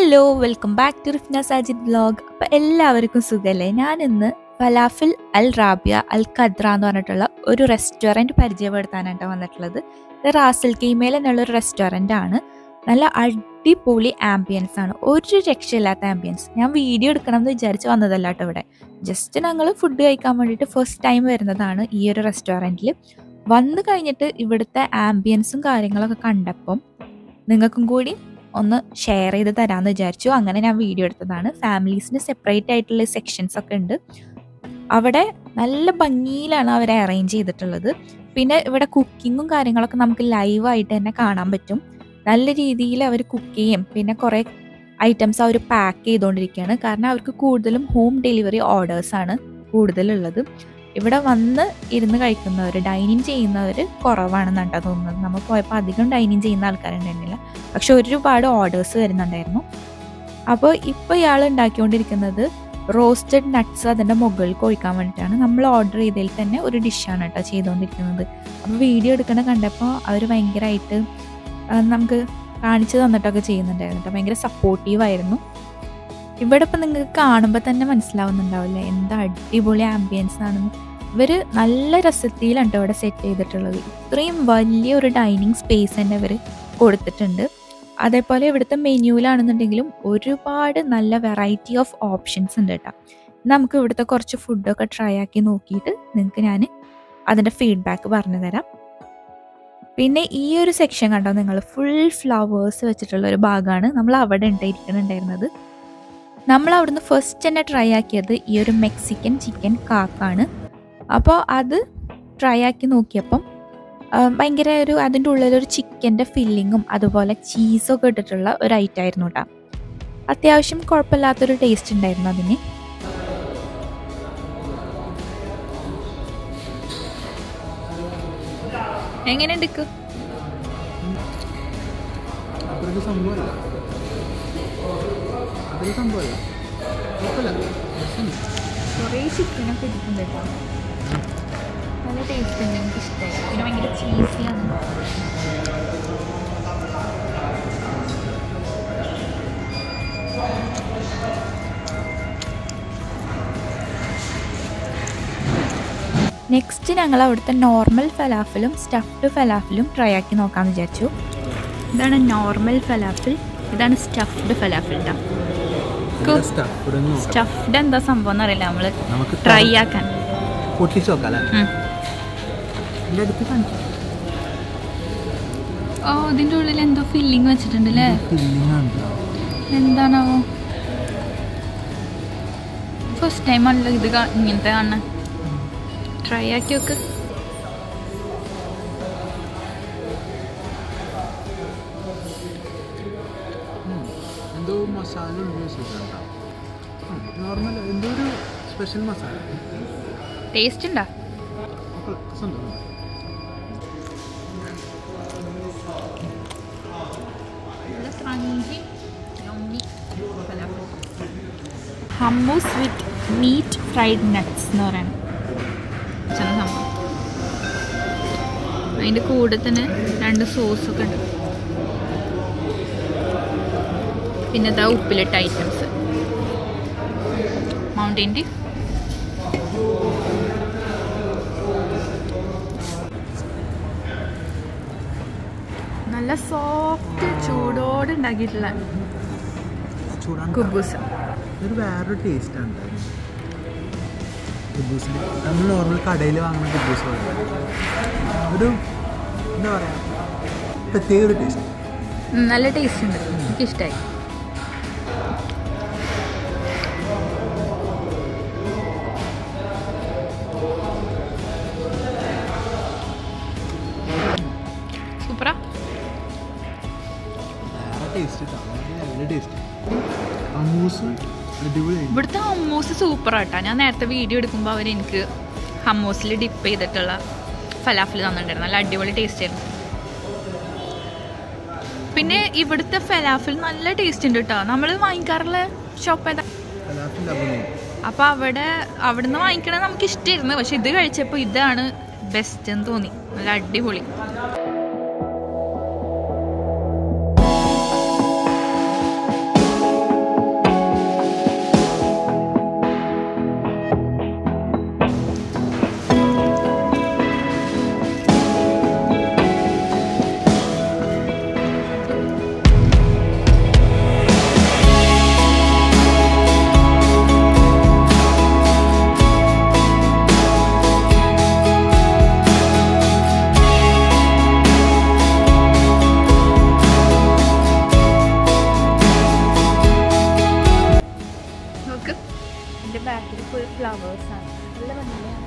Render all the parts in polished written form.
Hello, welcome back to Rifna Sajid vlog. അപ്പോൾ എല്ലാവർക്കും സുഖമല്ലേ? ഞാനിന്ന് ഫലാഫിൽ അൽ റാബിയ അൽ ഖദ്ര എന്ന് പറഞ്ഞിട്ടുള്ള ഒരു റെസ്റ്റോറൻറ്റ് പരിചയപ്പെടുത്താനായിട്ടോ വന്നിട്ടുള്ളത്. ഇത് റാസൽ കീമയിൽ എന്നുള്ളൊരു റെസ്റ്റോറൻ്റ് ആണ്. നല്ല അടിപൊളി ആംബിയൻസ് ആണ്, ഒരു രക്ഷയില്ലാത്ത ആംബിയൻസ്. ഞാൻ വീഡിയോ എടുക്കണം എന്ന് വിചാരിച്ച് വന്നതല്ല കേട്ടോ. ഇവിടെ ജസ്റ്റ് ഞങ്ങൾ ഫുഡ് കഴിക്കാൻ വേണ്ടിയിട്ട് ഫസ്റ്റ് ടൈം വരുന്നതാണ് ഈ ഒരു റെസ്റ്റോറൻറ്റിൽ. വന്നു കഴിഞ്ഞിട്ട് ഇവിടുത്തെ ആംബിയൻസും കാര്യങ്ങളൊക്കെ കണ്ടപ്പം നിങ്ങൾക്കും കൂടി ഒന്ന് ഷെയർ ചെയ്ത് തരാമെന്ന് വിചാരിച്ചു. അങ്ങനെ ഞാൻ വീഡിയോ എടുത്തതാണ്. ഫാമിലീസിന് സെപ്പറേറ്റ് ആയിട്ടുള്ള സെക്ഷൻസ് ഒക്കെ ഉണ്ട്. അവിടെ നല്ല ഭംഗിയിലാണ് അവർ അറേഞ്ച് ചെയ്തിട്ടുള്ളത്. പിന്നെ ഇവിടെ കുക്കിങ്ങും കാര്യങ്ങളൊക്കെ നമുക്ക് ലൈവായിട്ട് തന്നെ കാണാൻ പറ്റും. നല്ല രീതിയിൽ അവർ കുക്ക് ചെയ്യും. പിന്നെ കുറേ ഐറ്റംസ് അവർ പാക്ക് ചെയ്തുകൊണ്ടിരിക്കുകയാണ്. കാരണം അവർക്ക് കൂടുതലും ഹോം ഡെലിവറി ഓർഡേഴ്സാണ് കൂടുതലുള്ളത്. ഇവിടെ വന്ന് ഇരുന്ന് കഴിക്കുന്നവർ, ഡൈനിങ് ചെയ്യുന്നവർ കുറവാണെന്നാണ് തോന്നുന്നത്. നമ്മൾ പോയപ്പോൾ അധികം ഡൈനിങ് ചെയ്യുന്ന ആൾക്കാരുണ്ടായിരുന്നില്ല, പക്ഷെ ഒരുപാട് ഓർഡേഴ്സ് വരുന്നുണ്ടായിരുന്നു. അപ്പോൾ ഇപ്പോൾ ഇയാൾ ഉണ്ടാക്കിക്കൊണ്ടിരിക്കുന്നത് റോസ്റ്റഡ് നട്ട്സ് അതിൻ്റെ മുകളിൽ ഒഴിക്കാൻ വേണ്ടിയിട്ടാണ്. നമ്മൾ ഓർഡർ ചെയ്തതിൽ തന്നെ ഒരു ഡിഷാണ് കേട്ടോ ചെയ്തുകൊണ്ടിരിക്കുന്നത്. അപ്പോൾ വീഡിയോ എടുക്കണ കണ്ടപ്പോൾ അവർ ഭയങ്കരമായിട്ട് നമുക്ക് കാണിച്ചു തന്നിട്ടൊക്കെ ചെയ്യുന്നുണ്ടായിരുന്നു കേട്ടോ. ഭയങ്കര സപ്പോർട്ടീവായിരുന്നു. ഇവിടെ ഇപ്പം നിങ്ങൾക്ക് കാണുമ്പോൾ തന്നെ മനസ്സിലാവുന്നുണ്ടാവില്ലേ എന്താ അടിപൊളി ആംബിയൻസ് ആണെന്ന്. ഇവർ നല്ല രസത്തിലാണ് ഇവിടെ സെറ്റ് ചെയ്തിട്ടുള്ളത്. ഇത്രയും വലിയൊരു ഡൈനിങ് സ്പേസ് തന്നെ ഇവർ കൊടുത്തിട്ടുണ്ട്. അതേപോലെ ഇവിടുത്തെ മെനുവിലാണെന്നുണ്ടെങ്കിലും ഒരുപാട് നല്ല വെറൈറ്റി ഓഫ് ഓപ്ഷൻസ് ഉണ്ട് കേട്ടോ. നമുക്ക് ഇവിടുത്തെ കുറച്ച് ഫുഡൊക്കെ ട്രൈ ആക്കി നോക്കിയിട്ട് നിങ്ങൾക്ക് ഞാൻ അതിൻ്റെ ഫീഡ്ബാക്ക് പറഞ്ഞു തരാം. പിന്നെ ഈ ഒരു സെക്ഷൻ കണ്ടോ നിങ്ങൾ, ഫുൾ ഫ്ലവേഴ്സ് വെച്ചിട്ടുള്ള ഒരു ഭാഗമാണ്. നമ്മൾ അവിടെ ഇരിക്കുന്നുണ്ടായിരുന്നത്. നമ്മൾ അവിടുന്ന് ഫസ്റ്റ് തന്നെ ട്രൈ ആക്കിയത് ഈ ഒരു മെക്സിക്കൻ ചിക്കൻ കാക്കാണ്. അപ്പോൾ അത് ട്രൈ ആക്കി നോക്കിയപ്പം ഭയങ്കര അതിൻ്റെ ഉള്ളിലൊരു ചിക്കൻ്റെ ഫില്ലിങ്ങും അതുപോലെ ചീസൊക്കെ ഇട്ടിട്ടുള്ള ഒരു ഐറ്റം ആയിരുന്നു കേട്ടോ. അത്യാവശ്യം കുഴപ്പമില്ലാത്തൊരു ടേസ്റ്റ് ഉണ്ടായിരുന്നു അതിന്. എങ്ങനെ എടുക്കും? കുറേ ചിക്കനൊക്കെ ഇരിക്കുന്നുണ്ട് കേട്ടോ. നല്ല ടേസ്റ്റ് ഉണ്ട്, എനിക്ക് ഇഷ്ടമായി. പിന്നെ ഭയങ്കര ചീസിയാണ്. നെക്സ്റ്റ് ഞങ്ങൾ അവിടുത്തെ നോർമൽ ഫലാഫിലും സ്റ്റഫ്ഡ് ഫലാഫിലും ട്രൈ ആക്കി നോക്കാമെന്ന് വിചാരിച്ചു. ഇതാണ് നോർമൽ ഫലാഫിൽ, ഇതാണ് സ്റ്റഫ്ഡ് ഫലാഫിൽ കേട്ടോ. സ്റ്റഫ്ഡ് എന്താ സംഭവം എന്നറിയില്ല, നമ്മൾ ട്രൈ ആക്കാൻ. ഓ, ഇതിൻ്റെ ഉള്ളിൽ എന്തോ ഫില്ലിങ് വെച്ചിട്ടുണ്ട് അല്ലേ? എന്താണോ, ഫസ്റ്റ് ടൈം ആണല്ലോ ഇത് ഇങ്ങനത്തെ കാണാൻ. ട്രൈ ആക്കി നോക്ക്. മസാല നോർമൽ എന്തോ ഒരു സ്പെഷ്യൽ മസാല. ടേസ്റ്റ് ഉണ്ടോ? Hummus with meat fried nuts എന്ന് പറയണം സംഭവം. അതിൻ്റെ കൂടെ തന്നെ 2 സോസൊക്കെ ഉണ്ട്. പിന്നെ ഇതാ ഉപ്പിലിട്ട ഐറ്റംസ്, മൗണ്ടൻ ഡ്യൂ. നല്ല സോഫ്റ്റ് ചൂടോടെ ഉണ്ടാക്കിയിട്ടുള്ള കുബൂസ്. ഒരു വേറൊരു ടേസ്റ്റാണ് കുബൂസിന്. നമ്മൾ നോർമൽ കടയിൽ വാങ്ങുന്ന കുബൂസ് ഒരു എന്താ പറയുക, പ്രത്യേക ഒരു ടേസ്റ്റ്. നല്ല ടേസ്റ്റ് ഉണ്ട്, എനിക്കിഷ്ടമായി. സൂപ്പറാ. ഇവിടുത്തെ ഹമ്മൂസ് സൂപ്പറാട്ടാ. ഞാൻ നേരത്തെ വീഡിയോ എടുക്കുമ്പോൾ അവർ എനിക്ക് ഹമ്മൂസിൽ ഡിപ്പ് ചെയ്തിട്ടുള്ള ഫലാഫിൽ തന്നിട്ടുണ്ടായിരുന്നു. നല്ല അടിപൊളി ടേസ്റ്റ് ആയിരുന്നു. പിന്നെ ഇവിടുത്തെ ഫലാഫിൽ നല്ല ടേസ്റ്റ് ഉണ്ട് കേട്ടോ. നമ്മൾ വാങ്ങിക്കാറുള്ള ഷോപ്പ് ഏതാ? അപ്പോൾ അവിടുന്ന് വാങ്ങിക്കണത് നമുക്ക് ഇഷ്ടമായിരുന്നു, പക്ഷെ ഇത് കഴിച്ചപ്പോൾ ഇതാണ് ബെസ്റ്റ് എന്ന് തോന്നി. നല്ല അടിപൊളി. ഫ്ലവേഴ്സാണ്, നല്ല ഭംഗിയാണ്.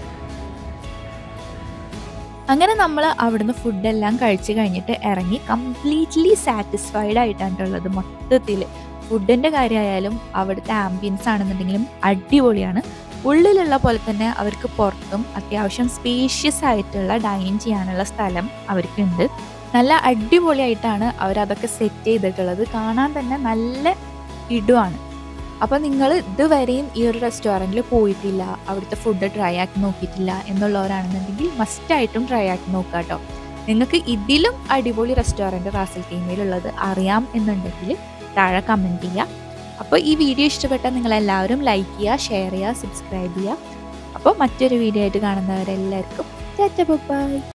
അങ്ങനെ നമ്മൾ അവിടുന്ന് ഫുഡെല്ലാം കഴിച്ച് കഴിഞ്ഞിട്ട് ഇറങ്ങി കംപ്ലീറ്റ്ലി സാറ്റിസ്ഫൈഡ് ആയിട്ടാണുള്ളത്. മൊത്തത്തിൽ ഫുഡിൻ്റെ കാര്യമായാലും അവിടുത്തെ ആംബിയൻസ് ആണെന്നുണ്ടെങ്കിലും അടിപൊളിയാണ്. ഉള്ളിലുള്ള പോലെ തന്നെ അവർക്ക് പുറത്തും അത്യാവശ്യം സ്പേഷ്യസ് ആയിട്ടുള്ള ഡൈൻ ചെയ്യാനുള്ള സ്ഥലം അവർക്കുണ്ട്. നല്ല അടിപൊളിയായിട്ടാണ് അവരതൊക്കെ സെറ്റ് ചെയ്തിട്ടുള്ളത്. കാണാൻ തന്നെ നല്ല ഇടുവാണ്. അപ്പോൾ നിങ്ങൾ ഇതുവരെയും ഈ ഒരു റെസ്റ്റോറൻറ്റിൽ പോയിട്ടില്ല, അവിടുത്തെ ഫുഡ് ട്രൈ ആക്കി നോക്കിയിട്ടില്ല എന്നുള്ളവരാണെന്നുണ്ടെങ്കിൽ മസ്റ്റായിട്ടും ട്രൈ ആക്കി നോക്കുക കേട്ടോ. നിങ്ങൾക്ക് ഇതിലും അടിപൊളി റെസ്റ്റോറൻറ്റ് റാസൽ ഖൈമയിലുള്ളത് അറിയാം എന്നുണ്ടെങ്കിൽ താഴെ കമൻറ്റ് ചെയ്യുക. അപ്പോൾ ഈ വീഡിയോ ഇഷ്ടപ്പെട്ടാൽ നിങ്ങളെല്ലാവരും ലൈക്ക് ചെയ്യുക, ഷെയർ ചെയ്യുക, സബ്സ്ക്രൈബ് ചെയ്യുക. അപ്പോൾ മറ്റൊരു വീഡിയോ ആയിട്ട് കാണുന്നവരെല്ലാവർക്കും ടാറ്റ ബൈ.